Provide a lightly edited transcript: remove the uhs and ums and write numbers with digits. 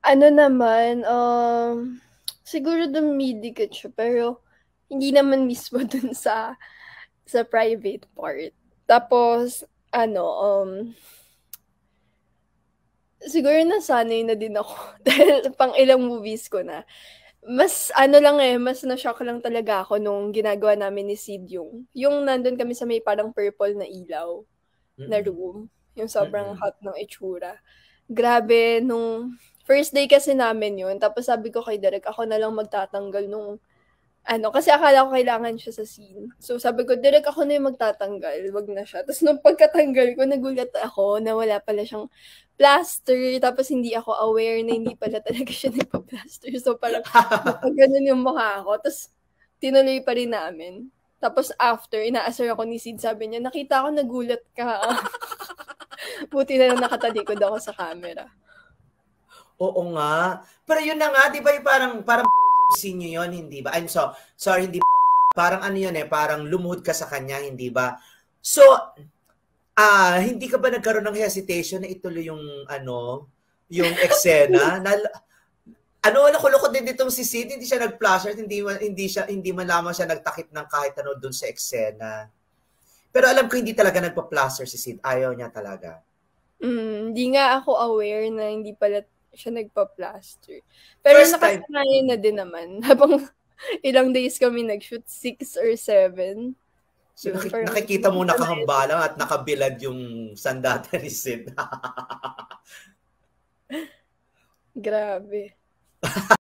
Ano naman, siguro dumidikit siya pero hindi naman mismo dun sa private part. Tapos ano, siguro nasanay na din ako dahil pang-ilang movies ko na. Mas ano lang, mas na-shock lang talaga ako nung ginagawa namin ni Sid yung nandun kami sa may parang purple na ilaw na Mm. room, yung sobrang Mm. hot ng itsura. Grabe nung first day kasi namin yun tapos sabi ko kay Derek, ako na lang magtatanggal nung ano, kasi akala ko kailangan siya sa scene. So sabi ko, "Direk ako na yung magtatanggal, wag na siya." Tapos nung pagkatanggal ko nagulat ako na wala pala siyang plaster, tapos hindi ako aware na hindi pala talaga siya nagpa-plaster. So parang napaganon yung mukha ko, tapos tinuloy pa rin namin. Tapos after, inaasar ako ni Sid, sabi niya, "Nakita ko nagulat ka." Buti na lang nakatalikod ako sa camera. Oo nga. Pero yun na nga, 'di ba, yung parang blowjob scene niyo yun, hindi ba? Sorry, hindi blowjob. Parang ano yun parang lumuhod ka sa kanya, hindi ba? So, hindi ka ba nagkaroon ng hesitation na ituloy yung ano, yung eksena? Ano, nakuloko din ditong si Sid, hindi siya nag-flasher, hindi man lamang siya nagtakip ng kahit ano dun sa eksena. Pero alam ko hindi talaga nagpa-plaster si Sid, ayaw niya talaga. Hindi nga ako aware na hindi pala siya nagpa-plaster. Pero First time, nakasanayan na din naman habang ilang days kami nag-shoot, 6 or 7. so Yun, parang nakikita mo nakasanayan na. nakahambalang at nakabilad yung sandata ni Sid. Grabe.